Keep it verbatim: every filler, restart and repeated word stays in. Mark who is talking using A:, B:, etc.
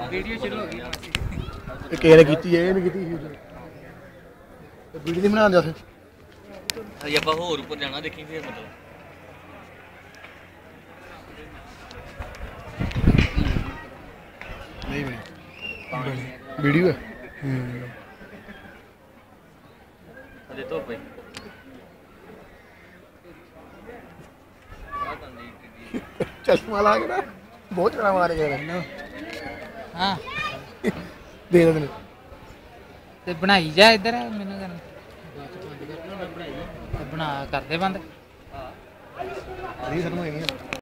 A: video ਸ਼ੁਰੂ ਹੋ ਗਈ
B: ਇਹ ਕਿਸੇ ਨੇ ਕੀਤੀ ਇਹ ਨਹੀਂ ਕੀਤੀ ਵੀਡੀਓ ਨਹੀਂ ਬਣਾਉਂਦੇ ਉੱਥੇ
C: ਹਜੇ ਆਪਾਂ ਹੋਰ ਉੱਪਰ ਜਾਣਾ ਦੇਖੀ ਫਿਰ ਮਤਲਬ
B: ਨਹੀਂ ਬਣੀ ਵੀਡੀਓ ਹੈ ਹੂੰ
C: ਹਜੇ ਧੁੱਪ ਹੈ
B: ਚਸ਼ਮਾ ਲਾ ਕੇ ਨਾ ਬਹੁਤ ਚੜਾ ਮਾਰੇ ਗਏ
A: ਹਾਂ
B: ਦੇ ਦੇ
A: ਤੇ ਬਣਾਈ ਜਾ ਇੱਧਰ ਮੈਨੂੰ ਕਰਨ ਬਣਾ ਕਰਦੇ ਬੰਦ
B: ਨਹੀਂ ਖਤਮ ਹੋਈ ਨਹੀਂ